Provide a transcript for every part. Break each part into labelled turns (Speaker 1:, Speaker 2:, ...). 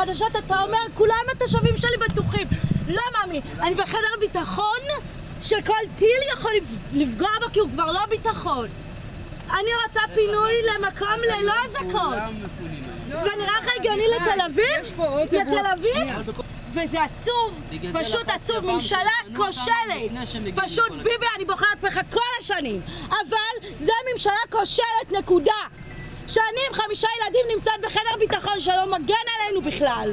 Speaker 1: בחדשות אתה אומר, כולם התושבים שלי בטוחים. לא מאמי, אני בחדר ביטחון שכל טיל יכול לפגוע בו כי הוא כבר לא ביטחון. אני רוצה פינוי למקום ללא אזעקות. ונראה לך הגיוני לתל אביב? לתל אביב? וזה עצוב, פשוט עצוב, ממשלה כושלת. פשוט ביבי, אני בוחרת בך כל השנים, אבל זה ממשלה כושלת, נקודה. שאני עם 5 ילדים נמצאת בחדר ביטחון שלא מגן עלינו בכלל.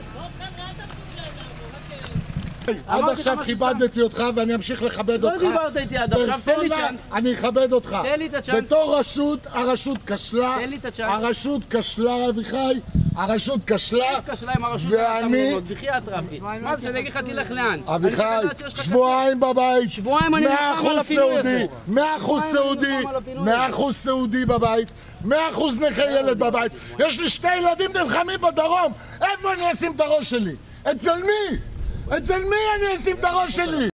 Speaker 2: עד עכשיו כיבדתי אותך ואני אמשיך לכבד אותך.
Speaker 3: לא דיברת איתי עד עכשיו, תן לי צ'אנס.
Speaker 2: אני אכבד אותך.
Speaker 3: תן לי את הצ'אנס.
Speaker 2: בתור רשות, הרשות כשלה.
Speaker 3: תן לי את הצ'אנס.
Speaker 2: הרשות כשלה, אביחי. הרשות כשלה.
Speaker 3: כשלה עם הרשות
Speaker 2: ואני...
Speaker 3: בחייאת רפי. מה זה שאני אגיד לך תלך לאן?
Speaker 2: אביחי, שבועיים בבית.
Speaker 3: שבועיים אני נלחם על הפינוי הזה.
Speaker 2: 100% סעודי. 100% סעודי בבית. 100% נכה ילד בבית. יש לי 2 ילדים נלחמים בדרום. איפה אני אשים את הראש שלי? אצל מי? אצל מי אני אשים את הראש שלי?